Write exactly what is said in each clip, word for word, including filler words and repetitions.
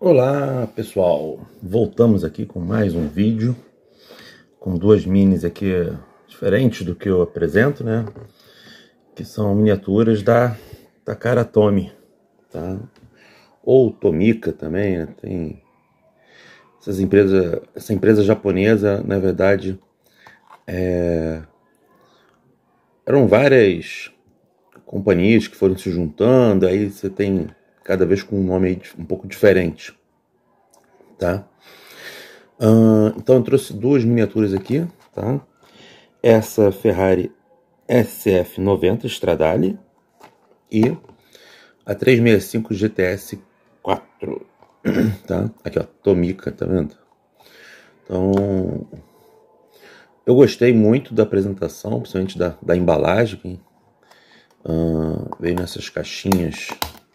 Olá pessoal, voltamos aqui com mais um vídeo com duas minis aqui diferentes do que eu apresento, né? Que são miniaturas da Takara Tomy, tá? Ou Tomica também, né? Tem essas empresas, essa empresa japonesa, na verdade, é... eram várias companhias que foram se juntando, aí você tem cada vez com um nome um pouco diferente, tá? Uh, então eu trouxe duas miniaturas aqui, tá? Essa Ferrari S F noventa Stradale e a trezentos e sessenta e cinco G T S quatro, tá? Aqui ó, Tomica, tá vendo? Então eu gostei muito da apresentação, principalmente da, da embalagem. Uh, veio nessas caixinhas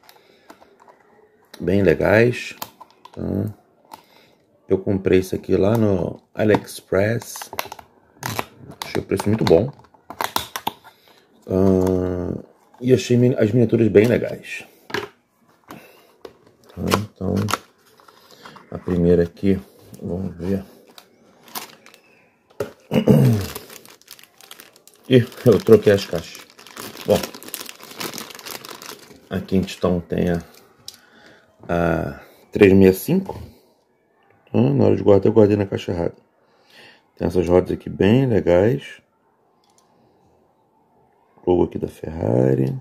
bem legais, tá? Eu comprei isso aqui lá no AliExpress, achei o preço muito bom, uh, e achei as miniaturas bem legais, tá? Então a primeira aqui, vamos ver. Ih, eu troquei as caixas. Bom, aqui então tem a, a trezentos e sessenta e cinco. Ah, na hora de guardar, eu guardei na caixa errada. Tem essas rodas aqui bem legais. Logo aqui da Ferrari.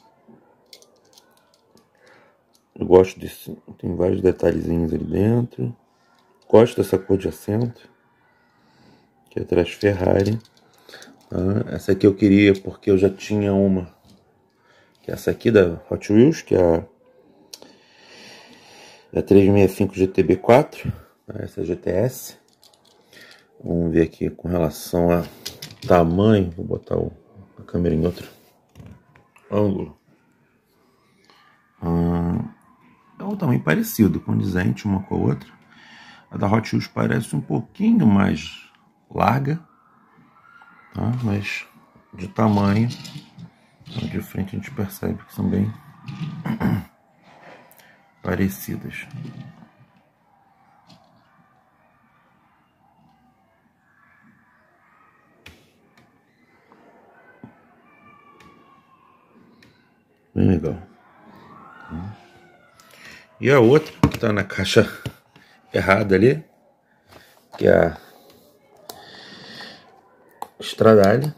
Eu gosto desse. Tem vários detalhezinhos ali dentro. Gosto dessa cor de assento. Aqui atrás Ferrari. Ah, essa aqui eu queria porque eu já tinha uma. Que é essa aqui da Hot Wheels, que é a, a trezentos e sessenta e cinco G T B quatro. Essa é a G T S. Vamos ver aqui com relação a tamanho. Vou botar o, a câmera em outro ângulo. Ah, é um tamanho parecido, condizente uma com a outra. A da Hot Wheels parece um pouquinho mais larga, tá? Mas de tamanho, de frente a gente percebe que são bem parecidas. Bem legal. E a outra que está na caixa errada ali, que é a Stradale.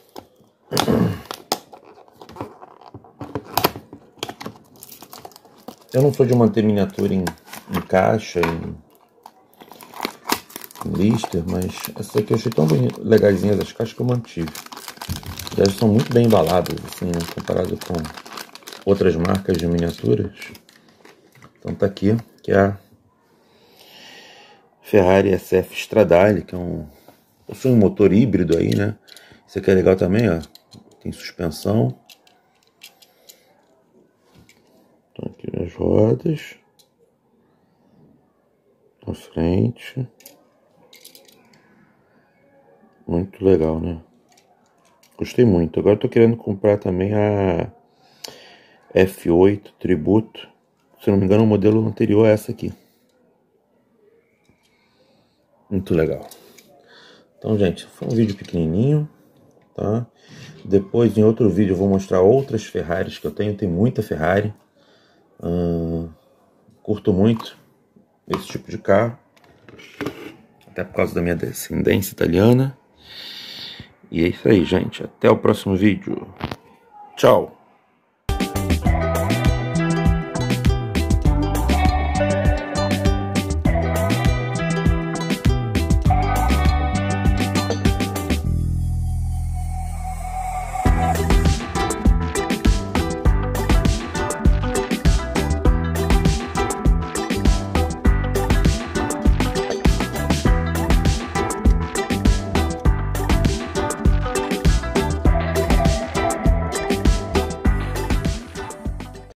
Eu não sou de manter miniatura em, em caixa, em, em blister, mas essa aqui eu achei tão legazinha das caixas que eu mantive. Elas são muito bem embaladas, assim, né, comparado com outras marcas de miniaturas. Então tá aqui, que é a Ferrari S F Stradale, que é um, possui um motor híbrido aí, né? Isso aqui é legal também, ó. Tem suspensão. Então aqui as rodas. Na frente. Muito legal, né? Gostei muito. Agora eu tô querendo comprar também a F oito Tributo. Se não me engano, o modelo anterior é essa aqui. Muito legal. Então, gente, foi um vídeo pequenininho, tá? Depois, em outro vídeo, eu vou mostrar outras Ferraris que eu tenho. Tem muita Ferrari. Hum, curto muito esse tipo de carro. Até por causa da minha descendência italiana. E é isso aí, gente. Até o próximo vídeo. Tchau!